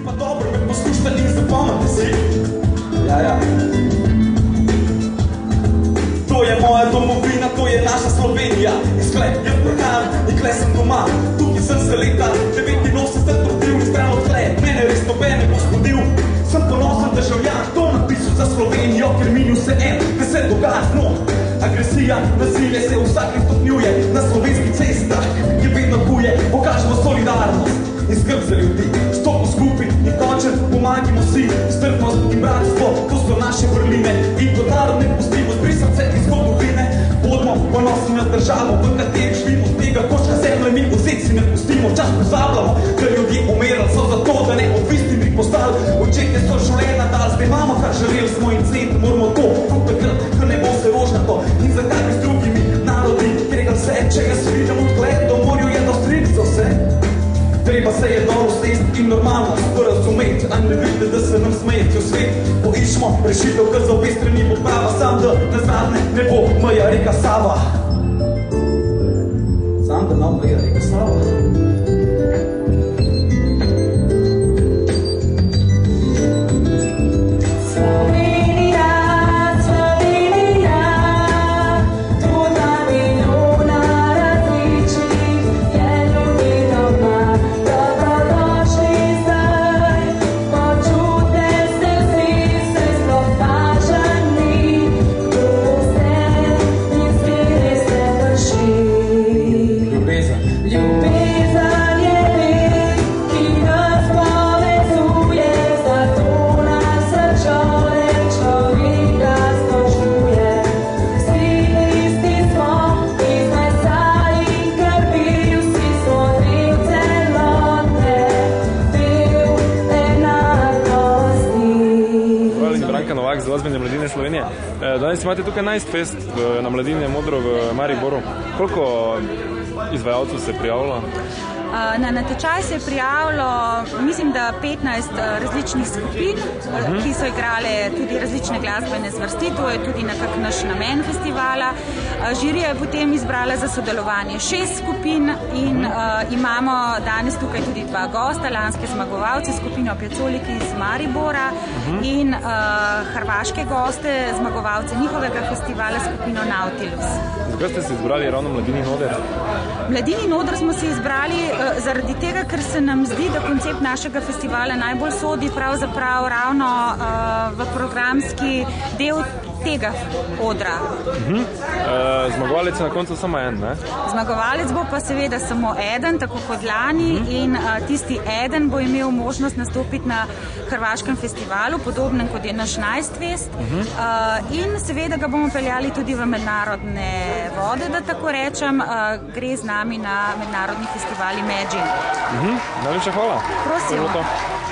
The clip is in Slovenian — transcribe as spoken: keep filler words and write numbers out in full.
pa dobro me poslušajte in zapomnite si. Ja, ja. To je moja domovina, to je naša Slovenija. Izkle, jaz prihajam in kle sem doma. Tukaj sem se leta devetinosemdeset rodil in stran od kle. Mene res noben ne bo spodil. Sem ponosen državljan, to napisal za Slovenijo, ker mi ni vse en, kaj se dogaja z njo. Agresija, nasilje se vsakim stopnjuje, na slovenskih cestah je vedno huje. Pokažemo solidarnost in skrb za ljudi. Stopimo skupaj in končen, pomagimo si. Strpnost in bratstvo, to so naše vrline. In kot narod ne pustimo zbrisati se iz zgodovine. Bodimo ponosni na državo, v kateri živimo. Z tega koščka zemlje mi vzeti si ne pustimo. Čas pozabljamo, da ljudje umirali so zato, da ne odvisni bi postali. Očetje so življenja dali, zdaj imamo kar želeli smo in centi. Moramo to, kot takrat, ko ne bo se rožnato. In zakaj bi z drugimi narodi kregal vse, če ga se vidim odgled, do morju je do strik za vse. Treba se je dobro sest in normalno sporazumeti, a ne vidite, da se nam smejeti v svet. Poišmo rešitev, kar za obe strani bo prava, sam da nazadnje ne bo moja reka Sava. Sam da nam moja reka Sava. Glasbene mladine Slovenije. Danes imate tukaj Night Fest na Mladini Modro v Mariboru. Koliko izvajalcev se je prijavilo? Na natečaj se je prijavilo, mislim, da petnajst različnih skupin, uh-huh. ki so igrale tudi različne glasbene zvrsti. To je tudi nekak naš namen festivala. Žirija je potem izbrala za sodelovanje šest skupin in uh-huh. uh, imamo danes tukaj tudi dva gosta, lanske zmagovalce, skupino Pjacoliki iz Maribora uh-huh. in uh, hrvaške goste, zmagovalce njihovega festivala, skupino Nautilus. Zakaj ste se izbrali ravno Mladini Noder? Mladini Noder smo se izbrali zaradi tega, ker se nam zdi, da koncept našega festivala najbolj sodi pravzaprav ravno uh, v programski del tega odra. Uh-huh. uh, zmagovalec je na koncu samo en, ne? Zmagovalec bo pa seveda samo eden, tako kot lani, uh-huh. in uh, tisti eden bo imel možnost nastopiti na hrvaškem festivalu, podobnem kot je naš Night Fest. Uh-huh. uh, in seveda ga bomo peljali tudi v mednarodne vode, da tako rečem. Uh, gre z nami na mednarodni festival Imagine. Uh-huh. Najlepša hvala. Prosim.